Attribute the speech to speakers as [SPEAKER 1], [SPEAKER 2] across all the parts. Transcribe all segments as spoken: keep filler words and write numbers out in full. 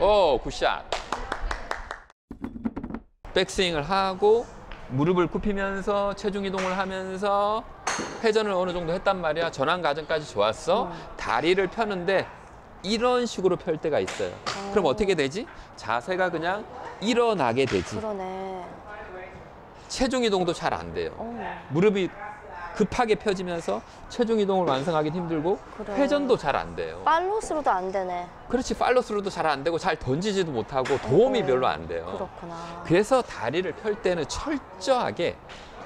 [SPEAKER 1] 오, 굿샷. 백스윙을 하고 무릎을 굽히면서 체중 이동을 하면서 회전을 어느 정도 했단 말이야. 전환 과정까지 좋았어. 음. 다리를 펴는데 이런 식으로 펼 때가 있어요. 오. 그럼 어떻게 되지? 자세가 그냥 일어나게 되지.
[SPEAKER 2] 그러네.
[SPEAKER 1] 체중 이동도 잘 안 돼요.
[SPEAKER 2] 오.
[SPEAKER 1] 무릎이 급하게 펴지면서 체중 이동을 완성하기 힘들고 그래. 회전도 잘 안 돼요.
[SPEAKER 2] 팔로스로도 안 되네.
[SPEAKER 1] 그렇지, 팔로스로도 잘 안 되고 잘 던지지도 못하고 도움이 오. 별로 안 돼요.
[SPEAKER 2] 그렇구나.
[SPEAKER 1] 그래서 다리를 펼 때는 철저하게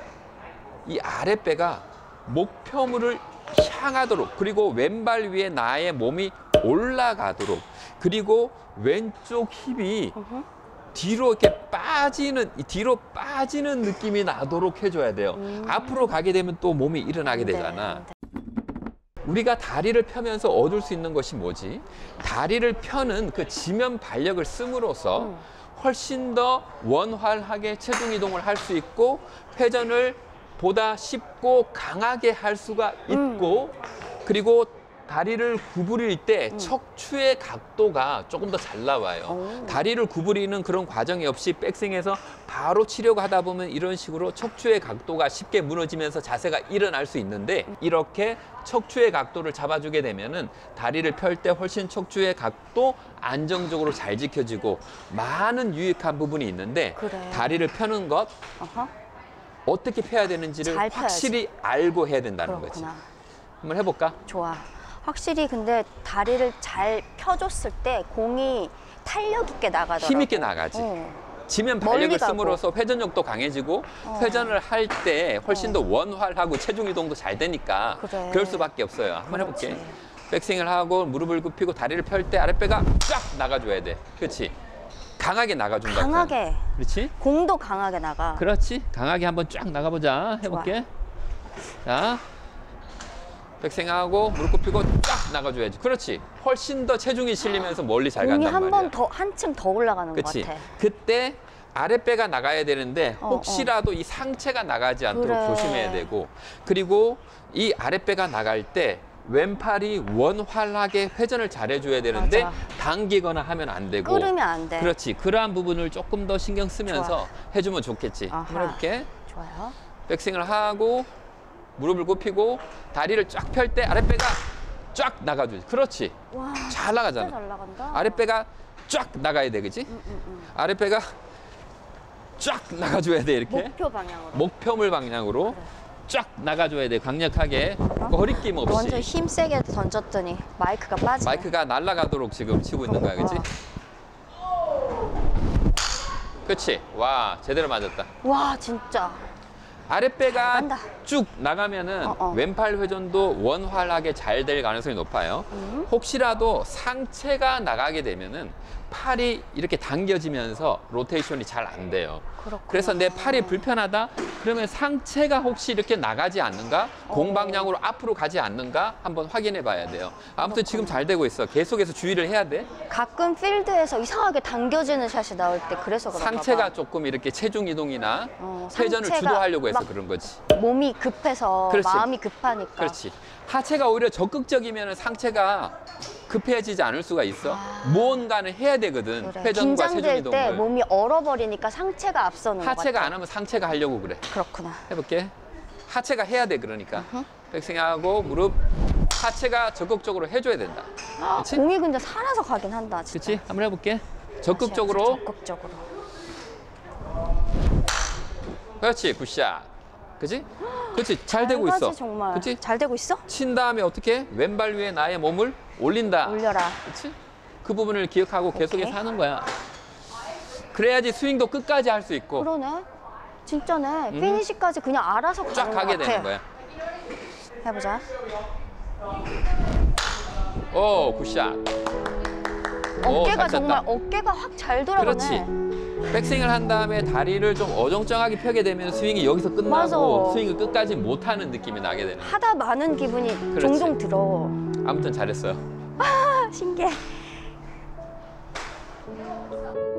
[SPEAKER 1] 이 아랫배가 목표물을 향하도록, 그리고 왼발 위에 나의 몸이 올라가도록, 그리고 왼쪽 힙이 uh-huh. 뒤로 이렇게 빠지는, 뒤로 빠지는 느낌이 나도록 해줘야 돼요. 음. 앞으로 가게 되면 또 몸이 일어나게 되잖아. 네, 네. 우리가 다리를 펴면서 얻을 수 있는 것이 뭐지? 다리를 펴는 그 지면 발력을 씀으로써 음. 훨씬 더 원활하게 체중 이동을 할 수 있고 회전을 보다 쉽고 강하게 할 수가 있고 음. 그리고 다리를 구부릴 때 음. 척추의 각도가 조금 더 잘 나와요. 오. 다리를 구부리는 그런 과정이 없이 백스윙에서 바로 치려고 하다 보면 이런 식으로 척추의 각도가 쉽게 무너지면서 자세가 일어날 수 있는데 이렇게 척추의 각도를 잡아주게 되면은 다리를 펼 때 훨씬 척추의 각도 안정적으로 잘 지켜지고 많은 유익한 부분이 있는데 그래. 다리를 펴는 것 어허. 어떻게 펴야 되는지를 확실히 알고 해야 된다는 그렇구나. 거지. 한번 해볼까?
[SPEAKER 2] 좋아. 확실히 근데 다리를 잘 펴줬을 때 공이 탄력 있게 나가더라고.
[SPEAKER 1] 힘 있게 나가지. 어. 지면 발력을 씀으로써 회전력도 강해지고 어. 회전을 할 때 훨씬 더 원활하고 체중 이동도 잘 되니까 그래. 그럴 수밖에 없어요. 한번 그렇지. 해볼게. 백스윙을 하고 무릎을 굽히고 다리를 펼 때 아랫배가 쫙 나가줘야 돼. 그렇지? 강하게 나가준다.
[SPEAKER 2] 강하게.
[SPEAKER 1] 그렇지?
[SPEAKER 2] 공도 강하게 나가.
[SPEAKER 1] 그렇지. 강하게 한번 쫙 나가보자. 해볼게. 좋아. 자. 백스윙하고 무릎 굽히고 쫙 나가줘야지. 그렇지. 훨씬 더 체중이 실리면서 멀리 잘 간단 말이야.
[SPEAKER 2] 한 번 더, 한층 더 올라가는 것 같아.
[SPEAKER 1] 그때 아랫배가 나가야 되는데 혹시라도 어, 어. 이 상체가 나가지 않도록 그래. 조심해야 되고 그리고 이 아랫배가 나갈 때 왼팔이 원활하게 회전을 잘 해줘야 되는데 맞아. 당기거나 하면 안 되고
[SPEAKER 2] 끌으면 안 돼.
[SPEAKER 1] 그렇지. 그러한 부분을 조금 더 신경 쓰면서 좋아. 해주면 좋겠지.
[SPEAKER 2] 아하.
[SPEAKER 1] 한번 해볼게.
[SPEAKER 2] 좋아요.
[SPEAKER 1] 백스윙을 하고 무릎을 굽히고 다리를 쫙 펼 때 아랫배가 쫙 나가주지. 그렇지.
[SPEAKER 2] 와,
[SPEAKER 1] 잘 나가잖아.
[SPEAKER 2] 잘 나간다.
[SPEAKER 1] 아랫배가 쫙 나가야 돼, 그치?
[SPEAKER 2] 음, 음, 음.
[SPEAKER 1] 아랫배가 쫙 나가줘야 돼, 이렇게.
[SPEAKER 2] 목표 방향으로.
[SPEAKER 1] 목표물 방향으로 그래. 쫙 나가줘야 돼, 강력하게.
[SPEAKER 2] 어?
[SPEAKER 1] 허리낌 없이.
[SPEAKER 2] 완전 힘세게 던졌더니 마이크가 빠지네.
[SPEAKER 1] 마이크가 날아가도록 지금 치고 있는 거야, 그치? 그치? 와, 제대로 맞았다.
[SPEAKER 2] 와, 진짜.
[SPEAKER 1] 아랫배가 쭉 나가면은
[SPEAKER 2] 어, 어.
[SPEAKER 1] 왼팔 회전도 원활하게 잘 될 가능성이 높아요. 음. 혹시라도 상체가 나가게 되면은 팔이 이렇게 당겨지면서 로테이션이 잘 안 돼요.
[SPEAKER 2] 그렇구나.
[SPEAKER 1] 그래서 내 팔이 불편하다? 그러면 상체가 혹시 이렇게 나가지 않는가? 어. 공방향으로 앞으로 가지 않는가? 한번 확인해 봐야 돼요. 아무튼 그렇구나. 지금 잘 되고 있어. 계속해서 주의를 해야 돼.
[SPEAKER 2] 가끔 필드에서 이상하게 당겨지는 샷이 나올 때 그래서 그런가
[SPEAKER 1] 상체가
[SPEAKER 2] 봐.
[SPEAKER 1] 조금 이렇게 체중 이동이나
[SPEAKER 2] 어,
[SPEAKER 1] 회전을 주도하려고 해서 그런 거지.
[SPEAKER 2] 몸이 급해서
[SPEAKER 1] 그렇지.
[SPEAKER 2] 마음이 급하니까.
[SPEAKER 1] 그렇지. 하체가 오히려 적극적이면 상체가 급해지지 않을 수가 있어.
[SPEAKER 2] 아.
[SPEAKER 1] 무언가는 해야 되거든.
[SPEAKER 2] 그래.
[SPEAKER 1] 회전과 체중
[SPEAKER 2] 긴장될
[SPEAKER 1] 이동을.
[SPEAKER 2] 때 몸이 얼어버리니까 상체가 앞서는 것 같아.
[SPEAKER 1] 하체가 안 하면 상체가 하려고 그래.
[SPEAKER 2] 그렇구나.
[SPEAKER 1] 해볼게. 하체가 해야 돼, 그러니까.
[SPEAKER 2] 으흠.
[SPEAKER 1] 백스윙하고 무릎. 하체가 적극적으로 해줘야 된다.
[SPEAKER 2] 아, 공이 근데 살아서 가긴 한다, 진짜.
[SPEAKER 1] 그렇지? 한번 해볼게. 적극적으로.
[SPEAKER 2] 적극적으로.
[SPEAKER 1] 그렇지, 굿샷. 그치? 그렇지, 잘 되고 있어.
[SPEAKER 2] 정말.
[SPEAKER 1] 그치?
[SPEAKER 2] 잘 되고 있어?
[SPEAKER 1] 친 다음에 어떻게? 왼발 위에 나의 몸을 올린다.
[SPEAKER 2] 올려라.
[SPEAKER 1] 그치? 그 부분을 기억하고 계속해서 하는 거야. 그래야지 스윙도 끝까지 할 수 있고.
[SPEAKER 2] 그러네. 진짜네.
[SPEAKER 1] 음.
[SPEAKER 2] 피니시까지 그냥 알아서 가는
[SPEAKER 1] 쫙 가게
[SPEAKER 2] 것 같아.
[SPEAKER 1] 되는 거야.
[SPEAKER 2] 해보자.
[SPEAKER 1] 오, 굿샷.
[SPEAKER 2] 어깨가
[SPEAKER 1] 오,
[SPEAKER 2] 정말 어깨가 확 잘 돌아가네.
[SPEAKER 1] 그렇지. 백스윙을 한 다음에 다리를 좀 어정쩡하게 펴게 되면 스윙이 여기서 끝나고
[SPEAKER 2] 맞아.
[SPEAKER 1] 스윙을 끝까지 못하는 느낌이 나게 되는 거야.
[SPEAKER 2] 하다 마는 기분이
[SPEAKER 1] 그렇지.
[SPEAKER 2] 종종 들어.
[SPEAKER 1] 아무튼 잘했어요.
[SPEAKER 2] 아, 신기해.